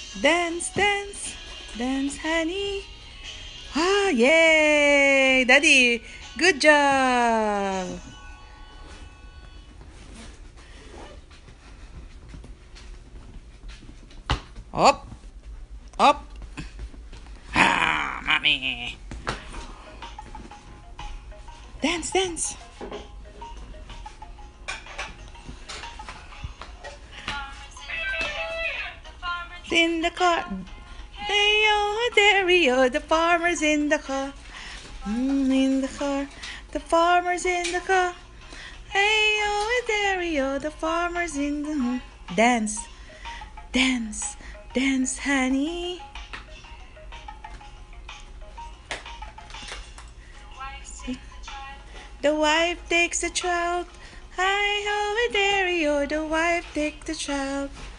Dance, dance, dance, honey. Ah, yay! Daddy, good job. Up, up. Ah, mommy. Dance, dance. In the car. The farmer's in the car. In the car. The farmer's in the car. Hey, oh, there, the farmer's in the... Dance, dance, dance, honey. The wife takes the child. Hi, ho, there, the wife takes the child.